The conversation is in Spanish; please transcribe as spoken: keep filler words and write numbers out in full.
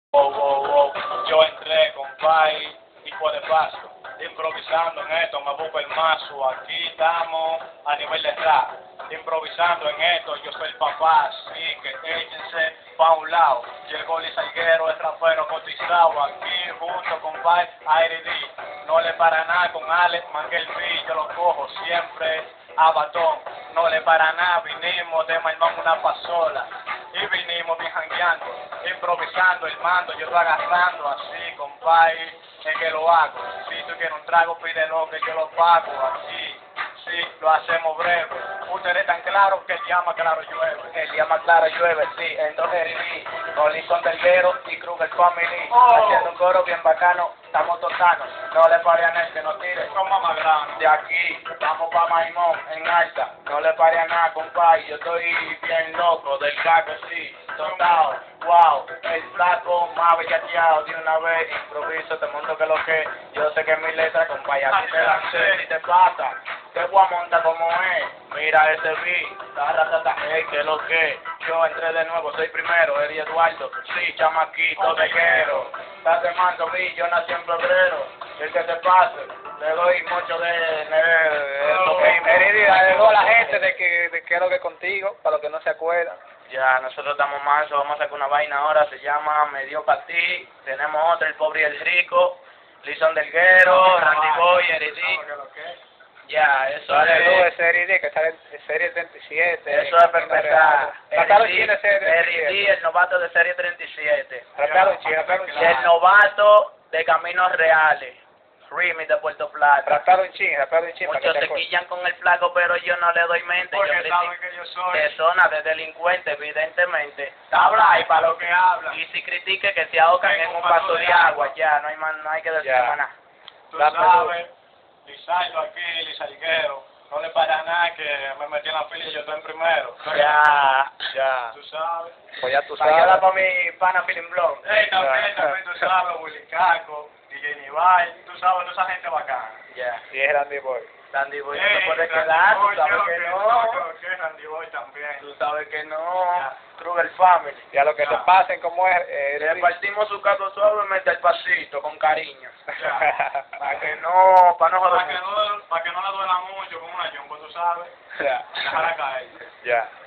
Oh, oh, oh. Yo entré, compadre, y fue de paso, improvisando en esto, me busco el mazo, aquí estamos a nivel de rap, improvisando en esto, yo soy el papá, así que échense pa' un lado, llegó el Salguero, el rapero cotizado, aquí junto con Pai, R D, no le para nada con Alex, Manguel B, yo lo cojo siempre a batón, no le para nada, vinimos de Maimán una pasola, y vinimos bien jangueando, improvisando el mando, yo lo agarrando así, compadre, es que lo hago. Si tú quieres un trago, pídelo que yo lo pago así. Sí, lo hacemos breve. Ustedes están claros que el llama claro llueve. El llama claro llueve, sí. Entonces, sí, Oli con Telguero y Kruger Family. Oh. Haciendo un coro bien bacano, estamos totanos. No le pare a nadie que nos tire. Con mamá grano. De aquí, vamos pa' Maimón, en alta. No le pare a nada, compadre. Yo estoy bien loco del caco, sí. Total, wow. El saco más bellateado de una vez. Improviso, te monto que lo que. Yo sé que mi letra, compadre, a ti te la sé. Si te pasa. Te voy a montar como es, mira ese beat, taratata, hey, que lo que, yo entré de nuevo, soy primero, Eri Eduardo, sí, chamaquito, te quiero, estás quemando beat, yo nací en febrero, el que te pase, le doy mucho de, de esto mismo. Eri, agregó a la gente de que, de que es lo que es contigo, para los que no se acuerdan. Ya, nosotros estamos mansos, vamos a sacar una vaina ahora, se llama Me dio pa' ti, tenemos otra, El Pobre y el Rico, Lison Delguero, Randy Boy, Eri D. Ya, eso Vale, es. tú, ese R D, que sale en serie treinta y siete. Eso es perfecta. R D, el novato de serie treinta y siete. Rapalo, chico, rapalo, Y el novato de Caminos Reales. Remix de Puerto Plata. Rapalo un ching, rapalo un ching. Muchos se quillan con el flaco, pero yo no le doy mente. Porque yo saben que yo soy. de zona de delincuente, evidentemente. Habla y para lo que habla. Y si critique que se ahogan en un vaso de agua, ya, no hay, man, no hay que decir más nada. Tú sabes. Lizardo aquí, Lizarguero, no le para nada que me metí en la fila y yo estoy en primero. Ya, ya. Tú sabes. Pues ya tú Para sabes. para mi pana Feeling Blog. Ey, también, también tú sabes, Willy Caco, D J Nival, tú sabes, toda esa gente bacana. Ya. Y es Randy Boy. Randy Boy, no te puedes quedar, tú sabes que no. Que Randy Boy también. Tú sabes que no. Kruger Family. Y a lo que te pasen como es. Eh, Le partimos su caco suavemente al pasito, con cariño. Ya. Para que no, para no joder. Para que no, para que no le duela mucho con una yombo, tú sabes. Ya. Déjala caer. Ya.